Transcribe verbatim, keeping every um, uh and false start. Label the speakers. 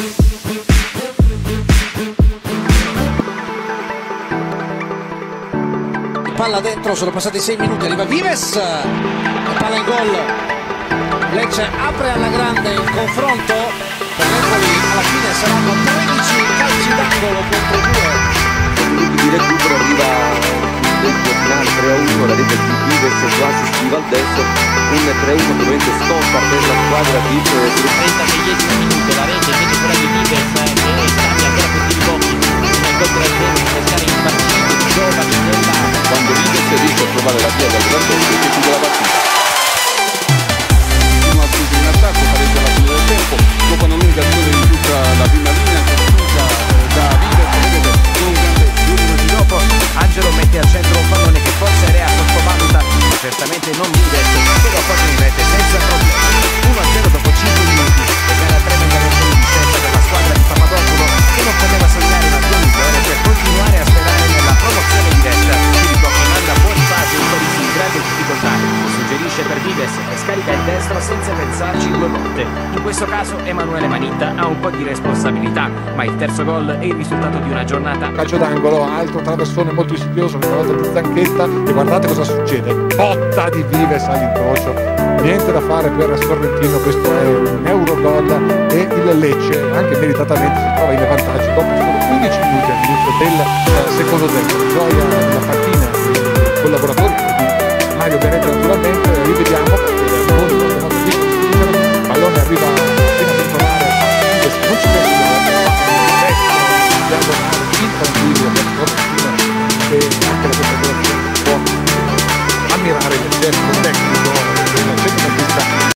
Speaker 1: Palla dentro, sono passati sei minuti, arriva Vives e palla in gol. Lecce apre alla grande il confronto, per l'Empoli alla fine saranno tredici calci d'angolo contro due.
Speaker 2: Minuti di recupero, arriva il finale tre a uno, la rete di Vives su assist di Valdesso, un tre a uno dovente stoppa per la squadra di
Speaker 3: trentaseiesimo minuto, la rete invece quella di Vives che scambia ancora questi ribocchi nel gol tre a zero, pescare in partito di giovani della.
Speaker 2: Quando Vives riesce a trovare la via dal grandotto e chiude la partita.
Speaker 4: Fino al chiuso in attacco, pareggia alla fine del tempo, dopo un'unicazione in tutta la prima linea, conclusa da Vives, vedete, con un grande due minuti dopo.
Speaker 5: Angelo mette al centro un pallone che forse Rea sottovaluta, ma certamente non Vives, che lo appoggia in rete senza problemi. uno a zero dopo cinque minuti e gara tremenda versione di scelta della squadra di Papadopoulos, che non poteva sognare un'azione migliore per continuare a sperare nella promozione diretta. Chirico che manda fuori fase un Torisi in grande difficoltà, suggerisce per Vives e scarica il destro senza pensarci due volte. In questo caso Emanuele Manitta ha un po' di responsabilità, ma il terzo gol è il risultato di una giornata.
Speaker 6: Calcio d'angolo, altro traversone molto insidioso, questa volta di Zanchetta, e guardate cosa succede, botta di Vives all'incrocio, niente da fare per Sorrentino, questo è un Eurogol e il Lecce anche meritatamente si trova in vantaggio dopo solo undici minuti all'inizio del eh, secondo tempo. Gioia della partita, i collaboratori di Mario Beretta naturalmente, rivediamo perché noi